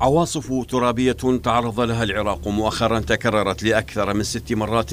عواصف ترابية تعرض لها العراق مؤخرا تكررت لأكثر من 6 مرات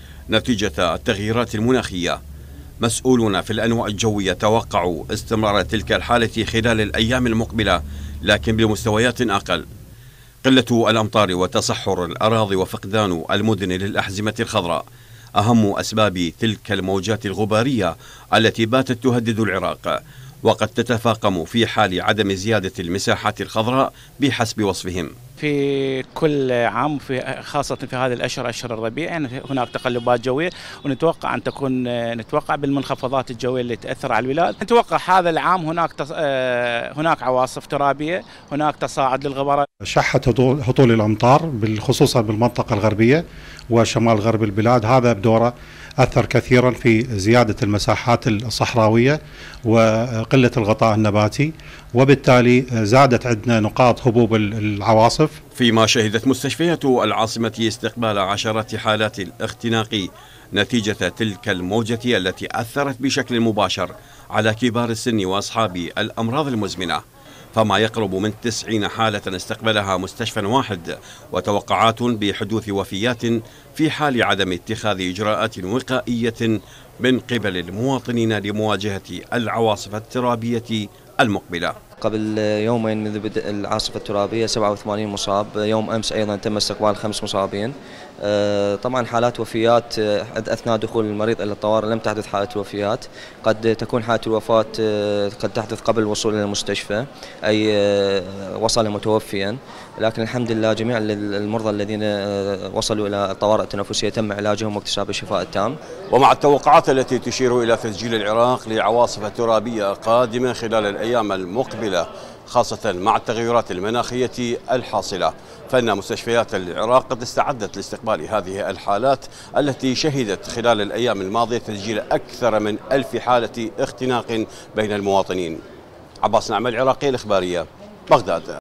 نتيجة التغييرات المناخية. مسؤولون في الأنواع الجوية توقعوا استمرار تلك الحالة خلال الأيام المقبلة، لكن بمستويات أقل. قلة الأمطار وتصحر الأراضي وفقدان المدن للأحزمة الخضراء أهم أسباب تلك الموجات الغبارية التي باتت تهدد العراق، وقد تتفاقم في حال عدم زيادة المساحات الخضراء بحسب وصفهم. في كل عام خاصة في هذه الأشهر، أشهر الربيع، يعني هناك تقلبات جوية، ونتوقع أن تكون بالمنخفضات الجوية اللي تأثر على البلاد. نتوقع هذا العام هناك عواصف ترابية، هناك تصاعد للغبرات. شحت هطول الأمطار خصوصا بالمنطقة الغربية وشمال غرب البلاد، هذا بدوره أثر كثيرا في زيادة المساحات الصحراوية وقلة الغطاء النباتي، وبالتالي زادت عندنا نقاط هبوب العواصف. فيما شهدت مستشفيات العاصمة استقبال عشرات حالات الاختناق نتيجة تلك الموجة التي أثرت بشكل مباشر على كبار السن وأصحاب الأمراض المزمنة، فما يقرب من 90 حالة استقبلها مستشفى واحد، وتوقعات بحدوث وفيات في حال عدم اتخاذ إجراءات وقائية من قبل المواطنين لمواجهة العواصف الترابية المقبلة. قبل يومين منذ بدء العاصفة الترابية 87 مصاب، يوم أمس أيضا تم استقبال 5 مصابين. طبعا حالات وفيات أثناء دخول المريض إلى الطوارئ لم تحدث حالة وفيات، قد تكون حالة الوفاة قد تحدث قبل الوصول إلى المستشفى، أي وصل متوفيا، لكن الحمد لله جميع المرضى الذين وصلوا إلى الطوارئ التنفسية تم علاجهم واكتساب الشفاء التام. ومع التوقعات التي تشير إلى تسجيل العراق لعواصف ترابية قادمة خلال الأيام المقبلة، خاصة مع التغيرات المناخية الحاصلة، فإن مستشفيات العراق قد استعدت لاستقبال هذه الحالات التي شهدت خلال الأيام الماضية تسجيل أكثر من 1000 حالة اختناق بين المواطنين. عباس نعمة، العراقية الإخبارية، بغداد.